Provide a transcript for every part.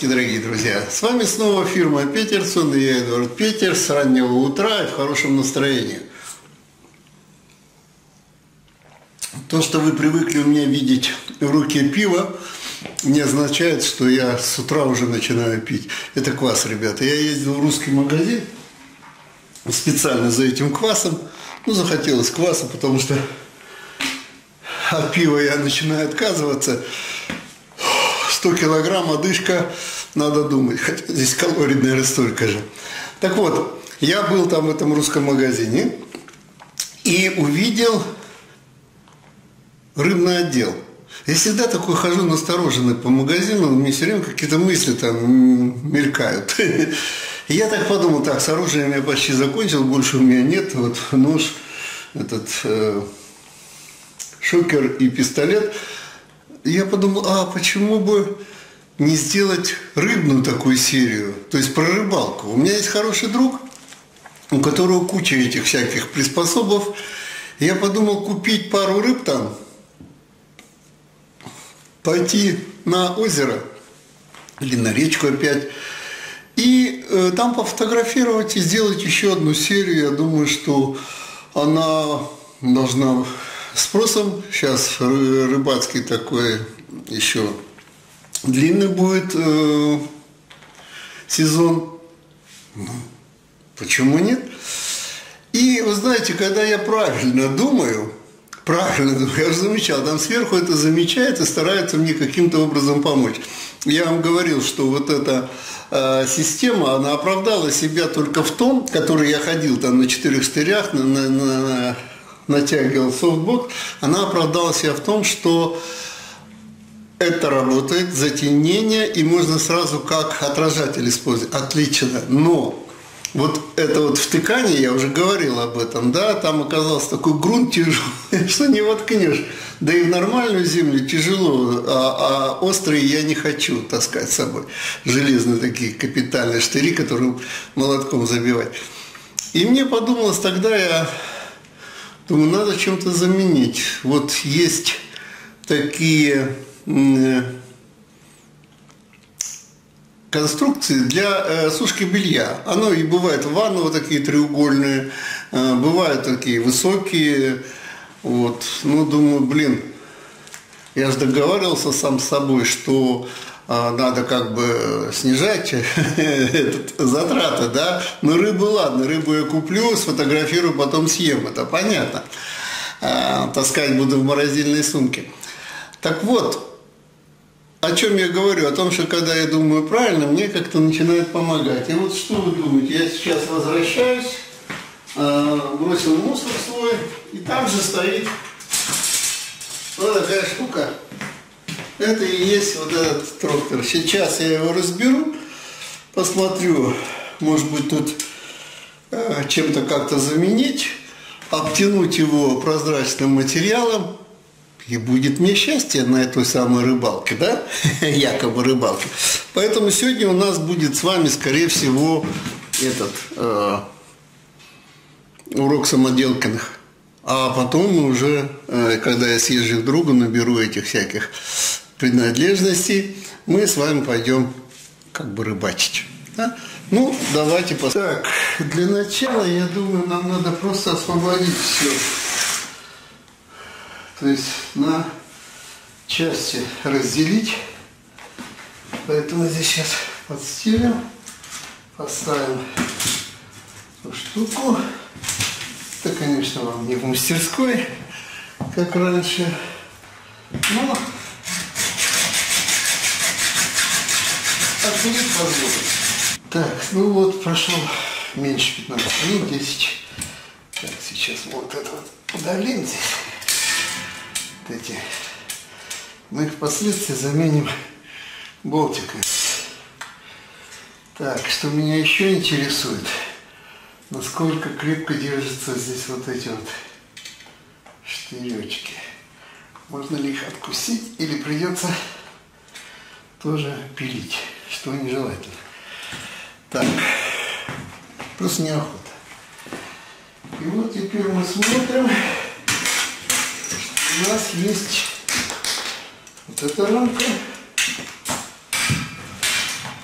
Здравствуйте, дорогие друзья! С вами снова фирма Петерсон, и я, Эдуард Петер, с раннего утра и в хорошем настроении. То, что вы привыкли у меня видеть в руке пиво, не означает, что я с утра уже начинаю пить. Это квас, ребята. Я ездил в русский магазин специально за этим квасом. Захотелось кваса, потому что от пива я начинаю отказываться. 100 килограмм, одышка, надо думать. Хотя здесь калорий, наверное, столько же. Так вот, я был там в этом русском магазине и увидел рыбный отдел. Я всегда такой хожу настороженный по магазину, у меня все время какие-то мысли там мелькают. И я так подумал, так, с оружием я почти закончил, больше у меня нет. Вот нож, этот шокер и пистолет. Я подумал, почему бы не сделать рыбную такую серию, то есть про рыбалку. У меня есть хороший друг, у которого куча этих всяких приспособов. Я подумал купить пару рыб там, пойти на озеро или на речку опять, и там пофотографировать и сделать еще одну серию. Я думаю, что она должна... Спросом сейчас рыбацкий такой еще длинный будет сезон. Почему нет? И вы знаете, когда я правильно думаю, я уже замечал, там сверху это замечает и старается мне каким-то образом помочь. Я вам говорил, что вот эта система, она оправдала себя только в том, который я ходил там на 4 штырях, натягивал софтбокс, она оправдала себя в том, что это работает, затемнение, и можно сразу как отражатель использовать. Отлично. Но вот это вот втыкание, я уже говорил об этом, да, там оказался такой грунт тяжелый, что не воткнешь. Да и в нормальную землю тяжело, а острые я не хочу таскать с собой. Железные такие капитальные штыри, которые молотком забивать. И мне подумалось, тогда я думаю, надо чем-то заменить. Вот есть такие конструкции для сушки белья. Оно и бывает в ванну вот такие треугольные, бывают такие высокие. Вот. Думаю, я же договаривался сам с собой, что надо как бы снижать затраты, да. Но рыбу ладно, рыбу я куплю, сфотографирую, потом съем, это понятно. Таскать буду в морозильной сумке. Так вот, о чем я говорю? О том, что когда я думаю правильно, мне как-то начинает помогать. И вот что вы думаете? Я сейчас возвращаюсь, бросил мусор свой, и там же стоит вот такая штука. Это и есть вот этот трактор. Сейчас я его разберу, посмотрю, может быть тут чем-то как-то заменить, обтянуть его прозрачным материалом, и будет мне счастье на этой самой рыбалке, да? Якобы рыбалке. Поэтому сегодня у нас будет с вами, скорее всего, этот урок самоделкиных. А потом мы уже, когда я съезжу к другу, наберу этих всяких принадлежностей, мы с вами пойдем как бы рыбачить. Да? Давайте посмотрим. Так, для начала, я думаю, нам надо просто освободить все. То есть на части разделить. Поэтому здесь сейчас подстелим, поставим эту штуку. Это, конечно, вам не в мастерской, как раньше, но отделить позволит. Так, прошло меньше 15 минут, 10. Так, сейчас вот это вот удалим здесь. Вот эти. Мы их впоследствии заменим болтиком. Так, что меня еще интересует, насколько крепко держатся здесь вот эти вот штыречки. Можно ли их откусить или придется тоже пилить, что нежелательно. Так, просто неохота. И вот теперь мы смотрим, что у нас есть вот эта рамка.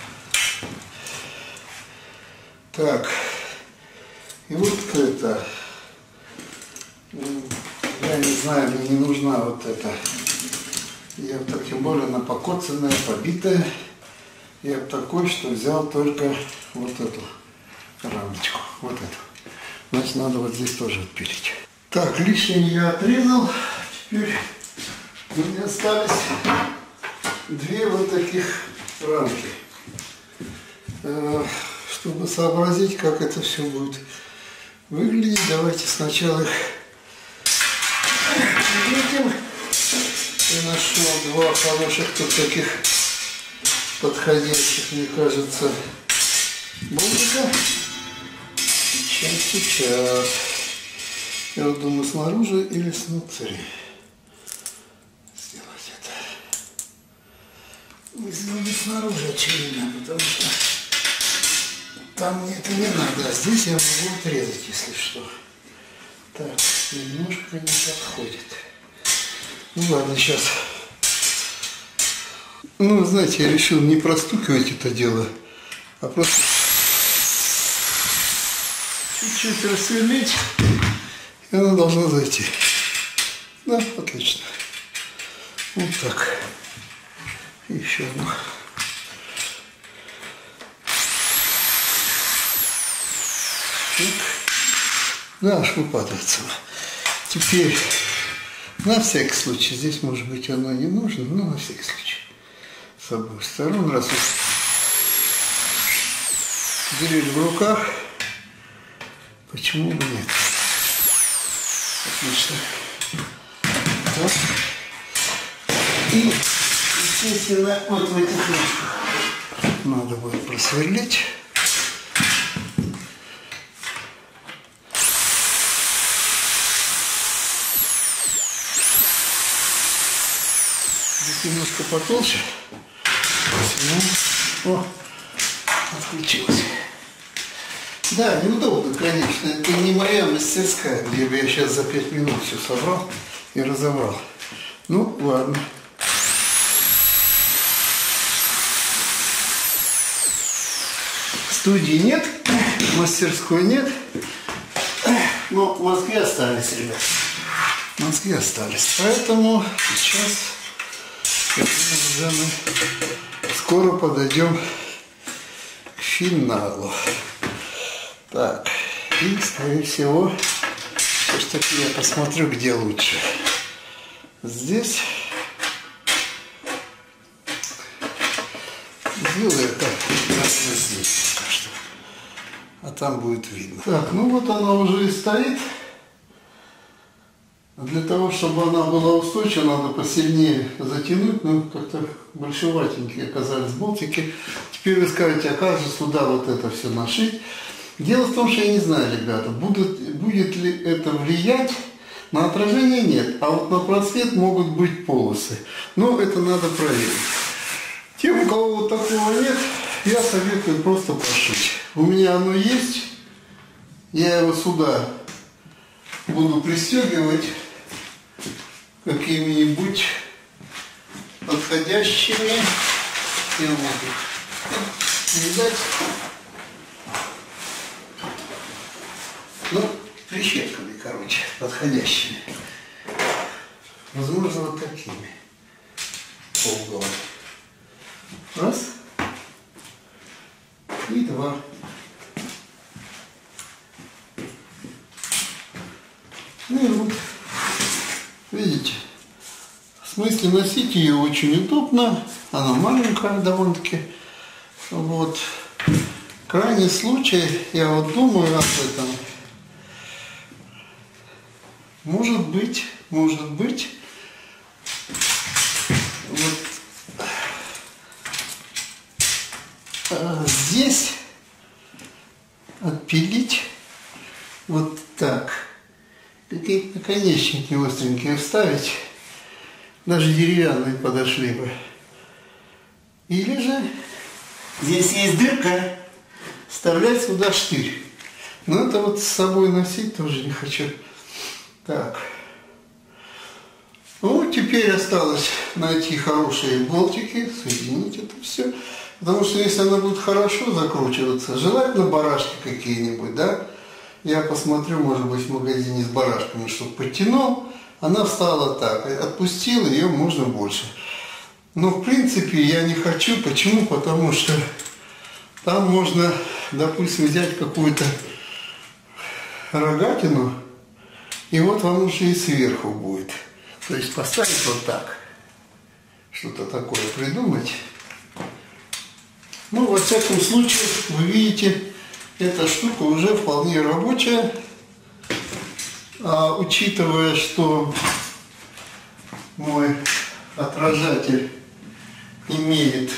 Так, и вот это, я не знаю, мне не нужна вот эта, я так, тем более она покоцанная, побитая, я такой, что взял только вот эту рамочку, вот эту, значит надо вот здесь тоже отпилить. Так, лишнее я отрезал, теперь у меня остались две вот таких рамки. Чтобы сообразить, как это все будет выглядеть, давайте сначала их выкрутим. Я нашел два хороших тут таких подходящих, мне кажется, болтика. Сейчас. Я вот думаю, снаружи или снутри сделать это. Сделать снаружи, очевидно, потому что там мне это не надо, а здесь я могу отрезать, если что. Так, немножко не подходит. Ну ладно, сейчас. Ну, знаете, я решил не простукивать это дело, а просто чуть-чуть рассверлить, и она должна зайти. Да, отлично. Вот так. Еще одну. Да, аж выпадается. Теперь, на всякий случай, здесь, может быть, оно не нужно, но на всякий случай. С обоих сторон, раз уж дрель в руках, почему бы нет? Отлично. Так. И, естественно, вот в этих ручках надо будет просверлить. Немножко потолще. О, отключилось. Да, неудобно, конечно. Это не моя мастерская, где бы я сейчас за 5 минут все собрал и разобрал. Ну, ладно. Студии нет, мастерской нет. Но в Москве остались, ребят. В Москве остались. Поэтому сейчас... Уже мы скоро подойдем к финалу. Так, и, скорее всего, все-таки я посмотрю, где лучше. Здесь. Сделаю это здесь пока что. А там будет видно. Так, ну вот она уже и стоит. Для того, чтобы она была устойчива, надо посильнее затянуть, ну как-то большеватенькие оказались болтики. Теперь вы скажете, а как же сюда вот это все нашить? Дело в том, что я не знаю, ребята, будет ли это влиять. На отражение нет, а вот на просвет могут быть полосы. Но это надо проверить. Тем, у кого вот такого нет, я советую просто пошить. У меня оно есть, я его сюда буду пристегивать какими-нибудь подходящими, я могу видать, ну, прищепками, короче, подходящими. Возможно, вот такими. Полугола. Раз. И два. Ну и вот. Видите? В смысле, носить ее очень удобно. Она маленькая довольно-таки. Вот. Крайний случай, я вот думаю об этом. Может быть, вот здесь отпилить вот так. Какие-то наконечники остренькие вставить. Даже деревянные подошли бы. Или же здесь есть дырка, вставлять сюда штырь. Но это вот с собой носить тоже не хочу. Так. Ну, Вот теперь осталось найти хорошие болтики, соединить это все. Потому что если она будет хорошо закручиваться, желательно барашки какие-нибудь, да? Я посмотрю, может быть, в магазине с барашками, чтобы подтянул. Она встала так, отпустил, ее можно больше. Но в принципе я не хочу. Почему? Потому что там можно, допустим, взять какую-то рогатину, и вот вам уже и сверху будет. То есть поставить вот так, что-то такое придумать. Ну, во всяком случае, вы видите, эта штука уже вполне рабочая. А учитывая, что мой отражатель имеет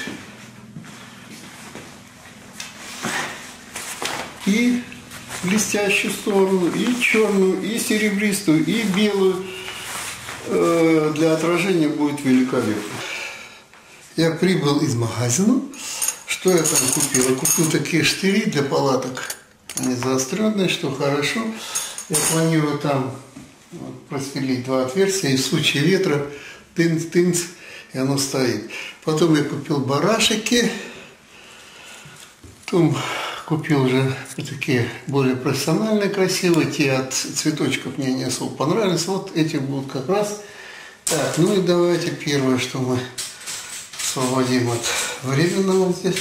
и блестящую сторону, и черную, и серебристую, и белую, для отражения будет великолепно. Я прибыл из магазина. Что я там купил? Я купил такие штыри для палаток. Они заостренные, что хорошо. Я планирую там просверлить 2 отверстия, и в случае ветра тынц-тынц, и оно стоит. Потом я купил барашки. Потом купил уже такие более профессиональные, красивые. Те от цветочков мне не особо понравились. Вот эти будут как раз. Так, ну и давайте первое, что мы освободим от временного здесь.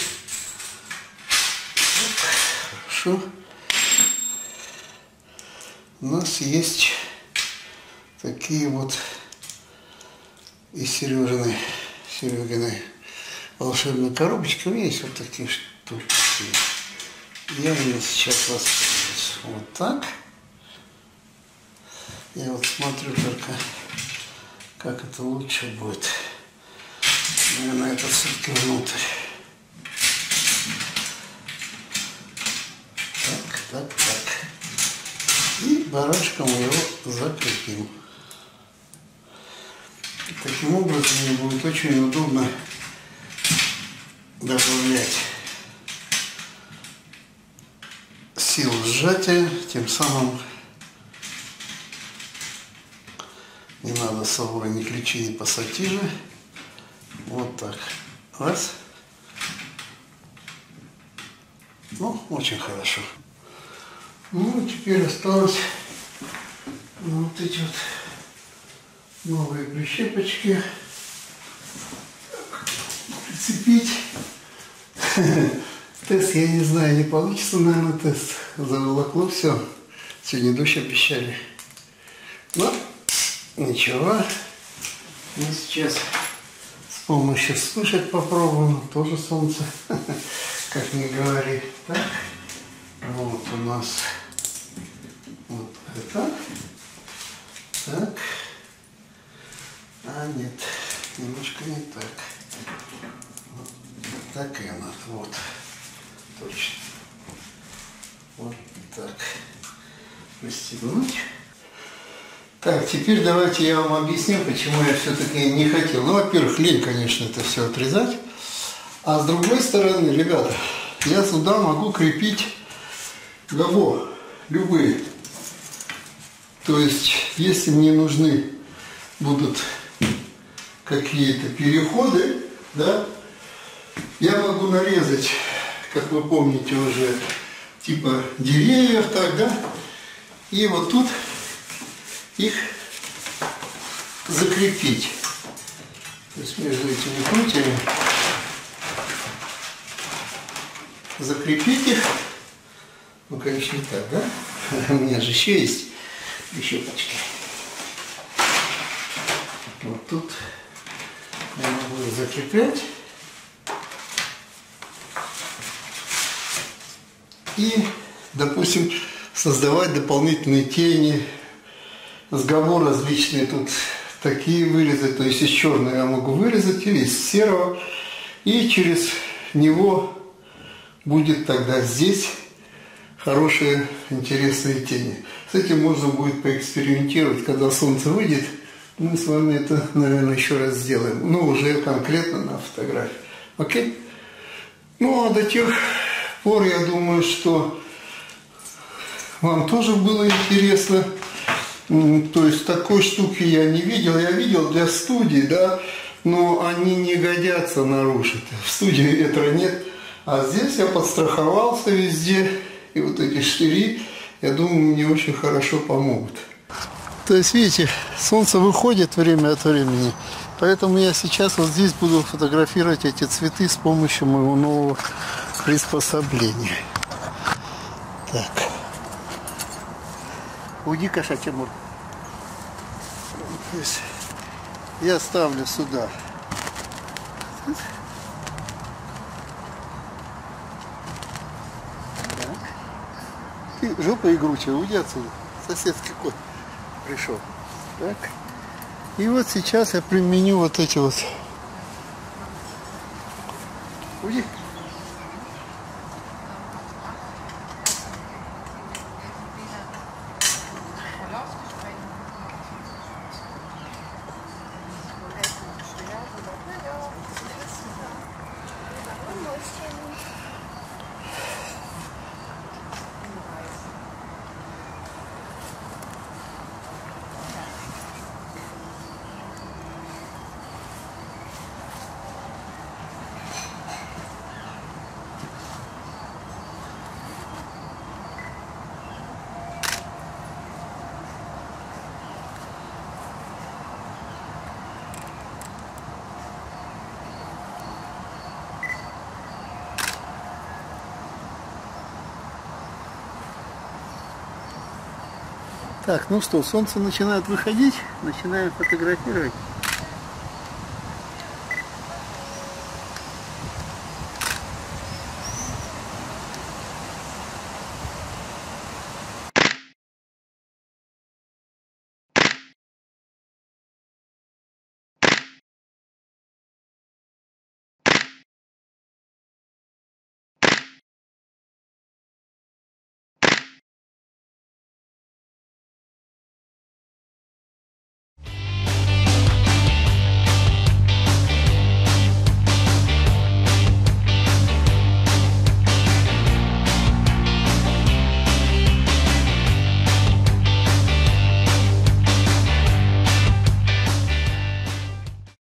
Хорошо. У нас есть такие вот из Серегиной волшебной коробочки. У меня есть вот такие штуки. Я ими сейчас воспользуюсь. Вот так. Я вот смотрю только, как это лучше будет. Наверное, это все-таки внутрь. Так. И барашком его закрепим. Таким образом мне будет очень удобно добавлять силу сжатия, тем самым не надо с собой ни ключи, ни пассатижи. Вот так. Раз. Ну, очень хорошо. Ну, теперь осталось вот эти вот новые прищепочки прицепить. Тест, я не знаю, не получится, наверное, тест. Заволокло все. Сегодня дождь обещали. Но ничего. Мы сейчас с помощью вспышек попробуем. Тоже солнце, как мне говорит. Так. Вот у нас вот это. Так. А нет, немножко не так. Вот так и она. Вот. Точно. Вот так. Пристегнуть. Так, теперь давайте я вам объясню, почему я все-таки не хотел. Ну, во-первых, лень, конечно, это все отрезать. А с другой стороны, ребята, я сюда могу крепить гобо, любые. То есть, если мне нужны будут какие-то переходы, да, я могу нарезать, как вы помните уже, типа деревьев, так, да, и вот тут их закрепить. То есть между этими прутьями закрепить их. Ну, конечно, не так, да? У меня же еще есть щепочки. Вот тут я могу их закреплять. И, допустим, создавать дополнительные тени, сговор различные тут такие вырезать. То есть из черного я могу вырезать или из серого. И через него будет тогда здесь хорошие, интересные тени. С этим можно будет поэкспериментировать, когда солнце выйдет. Мы с вами это, наверное, еще раз сделаем. Но уже конкретно на фотографии. Окей? Ну, а до тех пор, я думаю, что вам тоже было интересно То есть такой штуки я не видел. Я видел для студии, да, но они не годятся наружу. В студии ветра нет. А здесь я подстраховался везде. И вот эти штыри, я думаю, мне очень хорошо помогут. То есть, видите, солнце выходит время от времени. Поэтому я сейчас вот здесь буду фотографировать эти цветы с помощью моего нового приспособления. Так. Уйди, кошачья Тимур. То есть я ставлю сюда. Так. Ты жопа игручая, уйди отсюда. Соседский кот пришел. Так. И вот сейчас я применю вот эти вот. Уйди. Так, ну что, солнце начинает выходить, начинаем фотографировать.